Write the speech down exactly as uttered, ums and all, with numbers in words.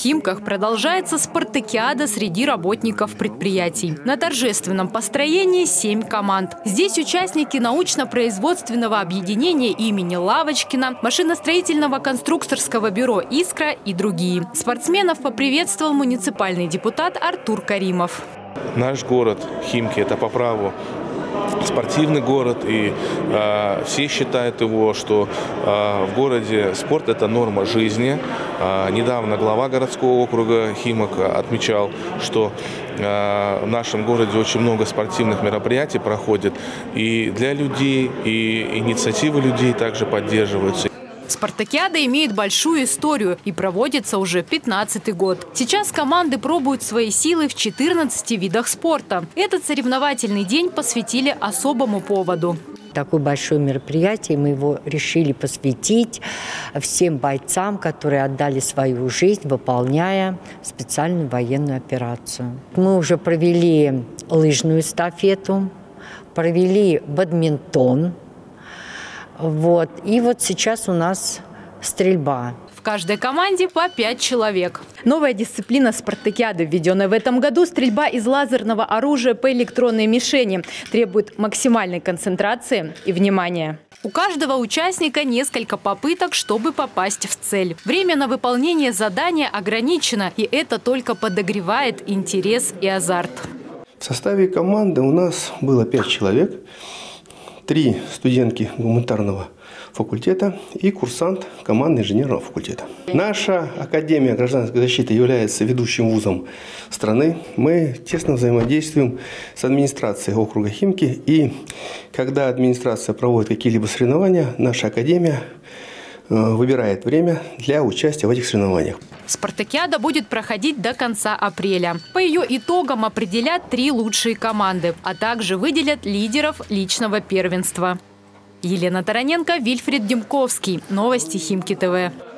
Химках продолжается спартакиада среди работников предприятий. На торжественном построении семь команд. Здесь участники научно-производственного объединения имени Лавочкина, машиностроительного конструкторского бюро «Искра» и другие. Спортсменов поприветствовал муниципальный депутат Артур Каримов. Наш город Химки – это по праву спортивный город, и э, все считают его, что э, в городе спорт – это норма жизни. Э, недавно глава городского округа Химок отмечал, что э, в нашем городе очень много спортивных мероприятий проходит, и для людей, и инициативы людей также поддерживаются. Спартакиада имеет большую историю и проводится уже пятнадцатый год. Сейчас команды пробуют свои силы в четырнадцати видах спорта. Этот соревновательный день посвятили особому поводу. Такое большое мероприятие, мы его решили посвятить всем бойцам, которые отдали свою жизнь, выполняя специальную военную операцию. Мы уже провели лыжную эстафету, провели бадминтон. Вот. И вот сейчас у нас стрельба. В каждой команде по пять человек. Новая дисциплина спартакиады, введенная в этом году, стрельба из лазерного оружия по электронной мишени, требует максимальной концентрации и внимания. У каждого участника несколько попыток, чтобы попасть в цель. Время на выполнение задания ограничено, и это только подогревает интерес и азарт. В составе команды у нас было пять человек. Три студентки гуманитарного факультета и курсант команды инженерного факультета. Наша Академия гражданской защиты является ведущим вузом страны. Мы тесно взаимодействуем с администрацией округа Химки. И когда администрация проводит какие-либо соревнования, наша Академия выбирает время для участия в этих соревнованиях. Спартакиада будет проходить до конца апреля. По ее итогам определят три лучшие команды, а также выделят лидеров личного первенства. Елена Тараненко, Вильфред Демковский. Новости Химки ТВ.